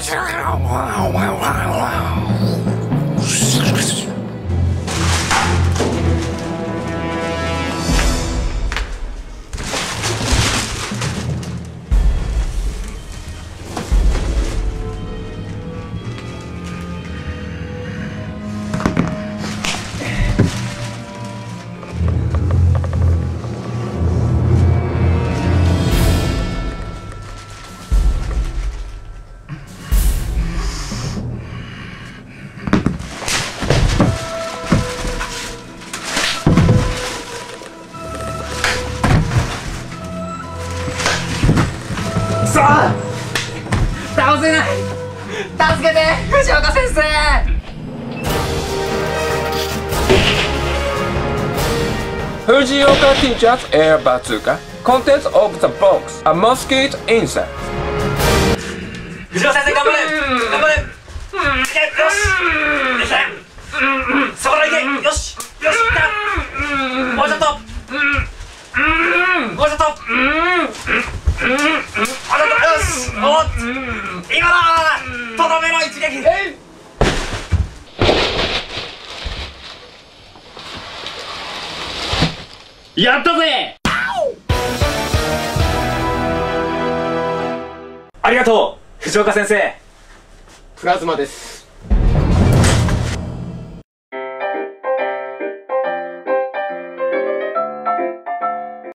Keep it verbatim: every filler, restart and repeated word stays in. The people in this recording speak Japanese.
さあ倒せない。助けて藤岡先生。 Fujioka teacher's air bazooka. Contents of the box: a mosquito insect. 藤岡先生頑張れ頑張れ。いけよしいけそこからいけよしよしいったもうちょっともうちょっとあらよしおっ今だとどめの一撃。やったぜ。ありがとう藤岡先生。 プラズマです。